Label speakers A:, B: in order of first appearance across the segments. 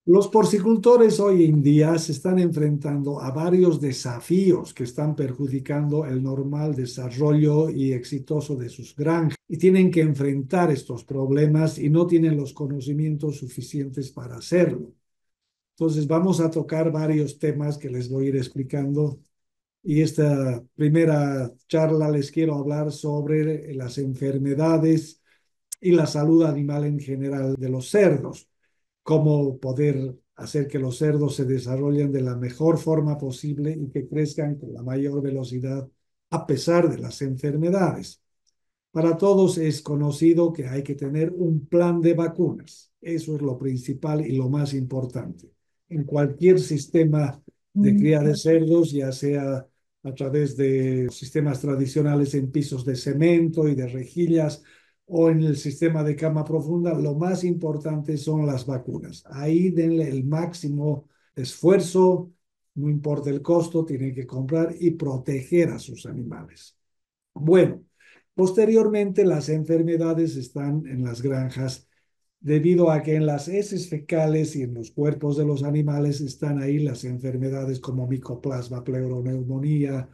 A: Los porcicultores hoy en día se están enfrentando a varios desafíos que están perjudicando el normal desarrollo y exitoso de sus granjas y tienen que enfrentar estos problemas y no tienen los conocimientos suficientes para hacerlo. Entonces vamos a tocar varios temas que les voy a ir explicando y esta primera charla les quiero hablar sobre las enfermedades y la salud animal en general de los cerdos, cómo poder hacer que los cerdos se desarrollen de la mejor forma posible y que crezcan con la mayor velocidad a pesar de las enfermedades. Para todos es conocido que hay que tener un plan de vacunas. Eso es lo principal y lo más importante. En cualquier sistema de cría de cerdos, ya sea a través de sistemas tradicionales en pisos de cemento y de rejillas o en el sistema de cama profunda, lo más importante son las vacunas. Ahí denle el máximo esfuerzo, no importa el costo, tienen que comprar y proteger a sus animales. Bueno, posteriormente las enfermedades están en las granjas debido a que en las heces fecales y en los cuerpos de los animales están ahí las enfermedades como micoplasma, pleuroneumonía,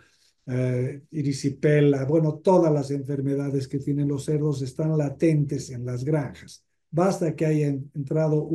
A: erisipela, bueno, todas las enfermedades que tienen los cerdos están latentes en las granjas. Basta que haya entrado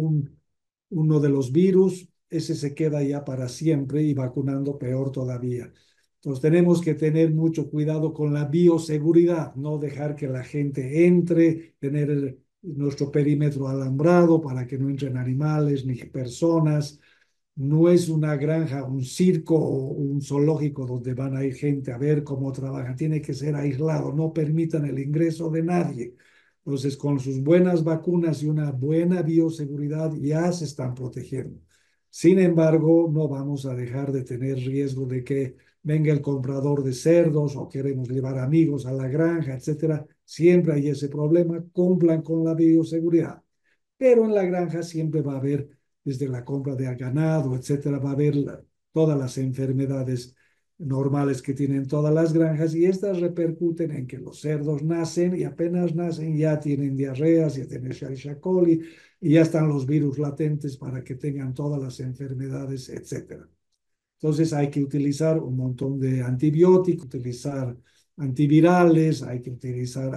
A: uno de los virus, ese se queda ya para siempre y vacunando peor todavía. Entonces tenemos que tener mucho cuidado con la bioseguridad, no dejar que la gente entre, tener nuestro perímetro alambrado para que no entren animales ni personas. No es una granja, un circo o un zoológico donde van a ir gente a ver cómo trabajan. Tiene que ser aislado, no permitan el ingreso de nadie. Entonces, con sus buenas vacunas y una buena bioseguridad ya se están protegiendo. Sin embargo, no vamos a dejar de tener riesgo de que venga el comprador de cerdos o queremos llevar amigos a la granja, etcétera. Siempre hay ese problema. Cumplan con la bioseguridad. Pero en la granja siempre va a haber, desde la compra de ganado, etcétera, va a haber todas las enfermedades normales que tienen todas las granjas y estas repercuten en que los cerdos nacen y apenas nacen ya tienen diarreas, ya tienen Escherichia coli y ya están los virus latentes para que tengan todas las enfermedades, etcétera. Entonces hay que utilizar un montón de antibióticos, utilizar antivirales, hay que utilizar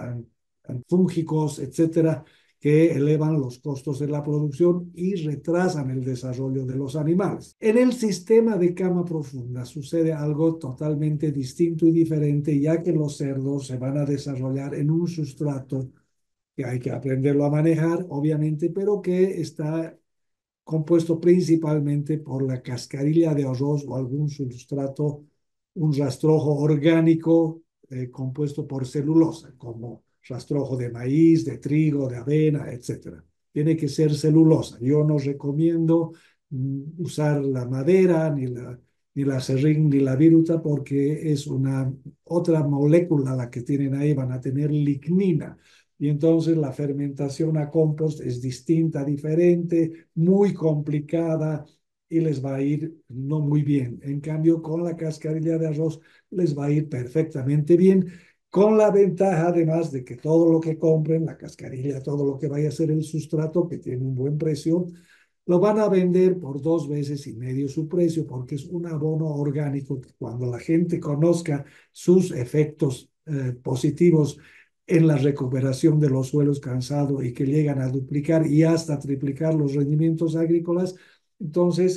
A: fúngicos, etcétera, que elevan los costos de la producción y retrasan el desarrollo de los animales. En el sistema de cama profunda sucede algo totalmente distinto y diferente, ya que los cerdos se van a desarrollar en un sustrato que hay que aprenderlo a manejar, obviamente, pero que está compuesto principalmente por la cascarilla de arroz o algún sustrato, un rastrojo orgánico compuesto por celulosa, como rastrojo de maíz, de trigo, de avena, etcétera. Tiene que ser celulosa. Yo no recomiendo usar la madera, ni la serrín, ni la viruta, porque es una otra molécula la que tienen ahí, van a tener lignina y entonces la fermentación a compost es distinta, diferente, muy complicada y les va a ir no muy bien. En cambio, con la cascarilla de arroz les va a ir perfectamente bien, con la ventaja además de que todo lo que compren, la cascarilla, todo lo que vaya a ser el sustrato, que tiene un buen precio, lo van a vender por 2 veces y medio su precio, porque es un abono orgánico que cuando la gente conozca sus efectos positivos en la recuperación de los suelos cansados y que llegan a duplicar y hasta triplicar los rendimientos agrícolas, entonces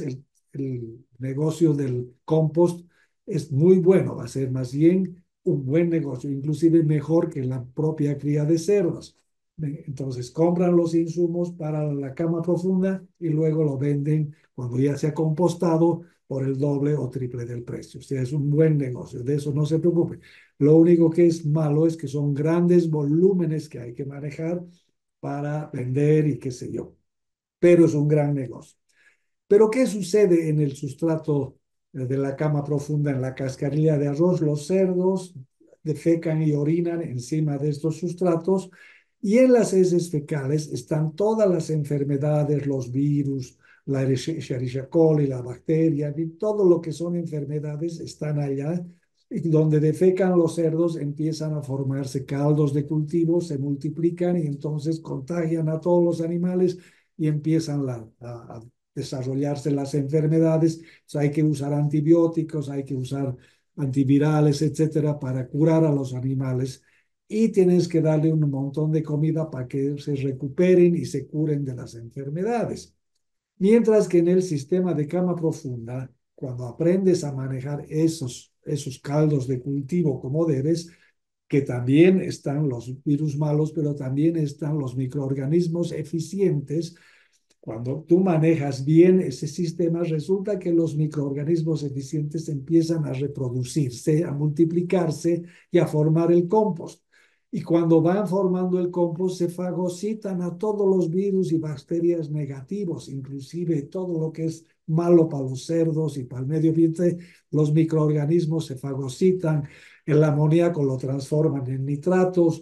A: el negocio del compost es muy bueno, va a ser más bien un buen negocio, inclusive mejor que la propia cría de cerdos. Entonces compran los insumos para la cama profunda y luego lo venden cuando ya se ha compostado por el doble o triple del precio. O sea, es un buen negocio, de eso no se preocupe. Lo único que es malo es que son grandes volúmenes que hay que manejar para vender y qué sé yo, pero es un gran negocio. Pero ¿qué sucede en el sustrato de la cama profunda, en la cascarilla de arroz? Los cerdos defecan y orinan encima de estos sustratos y en las heces fecales están todas las enfermedades, los virus, la Escherichia coli, la bacteria, y todo lo que son enfermedades están allá. Y donde defecan los cerdos empiezan a formarse caldos de cultivo, se multiplican y entonces contagian a todos los animales y empiezan desarrollarse las enfermedades. Entonces hay que usar antibióticos, hay que usar antivirales, etcétera, para curar a los animales. Y tienes que darle un montón de comida para que se recuperen y se curen de las enfermedades. Mientras que en el sistema de cama profunda, cuando aprendes a manejar esos caldos de cultivo como debes, que también están los virus malos, pero también están los microorganismos eficientes. Cuando tú manejas bien ese sistema, resulta que los microorganismos eficientes empiezan a reproducirse, a multiplicarse y a formar el compost. Y cuando van formando el compost, se fagocitan a todos los virus y bacterias negativos, inclusive todo lo que es malo para los cerdos y para el medio ambiente, los microorganismos se fagocitan, el amoníaco lo transforman en nitratos,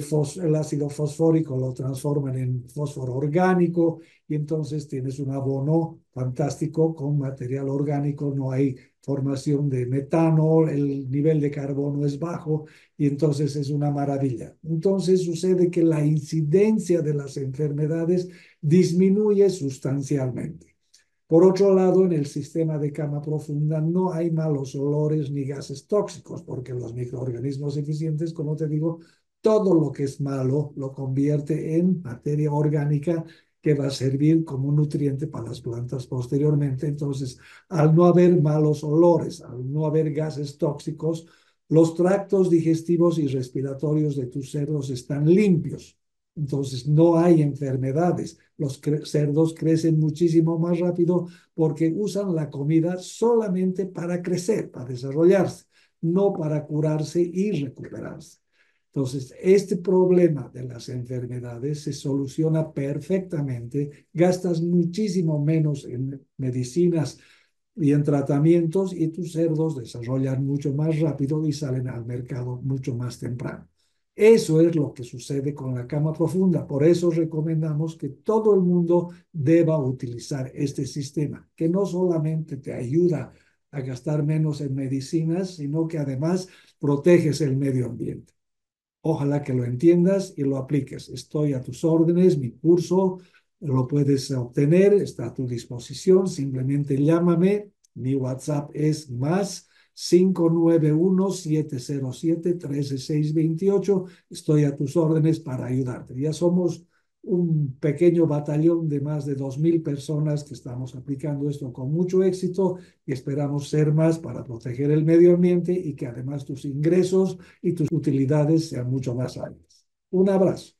A: el ácido fosfórico lo transforman en fósforo orgánico, y entonces tienes un abono fantástico con material orgánico, no hay formación de metano, el nivel de carbono es bajo y entonces es una maravilla. Entonces sucede que la incidencia de las enfermedades disminuye sustancialmente. Por otro lado, en el sistema de cama profunda no hay malos olores ni gases tóxicos, porque los microorganismos eficientes, como te digo, todo lo que es malo lo convierte en materia orgánica que va a servir como nutriente para las plantas posteriormente. Entonces, al no haber malos olores, al no haber gases tóxicos, los tractos digestivos y respiratorios de tus cerdos están limpios. Entonces, no hay enfermedades. Los cerdos crecen muchísimo más rápido porque usan la comida solamente para crecer, para desarrollarse, no para curarse y recuperarse. Entonces, este problema de las enfermedades se soluciona perfectamente, gastas muchísimo menos en medicinas y en tratamientos y tus cerdos desarrollan mucho más rápido y salen al mercado mucho más temprano. Eso es lo que sucede con la cama profunda. Por eso recomendamos que todo el mundo deba utilizar este sistema, que no solamente te ayuda a gastar menos en medicinas, sino que además proteges el medio ambiente. Ojalá que lo entiendas y lo apliques. Estoy a tus órdenes, mi curso lo puedes obtener, está a tu disposición. Simplemente llámame. Mi WhatsApp es más 591-707-13628. Estoy a tus órdenes para ayudarte. Ya somos un pequeño batallón de más de 2000 personas que estamos aplicando esto con mucho éxito y esperamos ser más para proteger el medio ambiente y que además tus ingresos y tus utilidades sean mucho más altas. Un abrazo.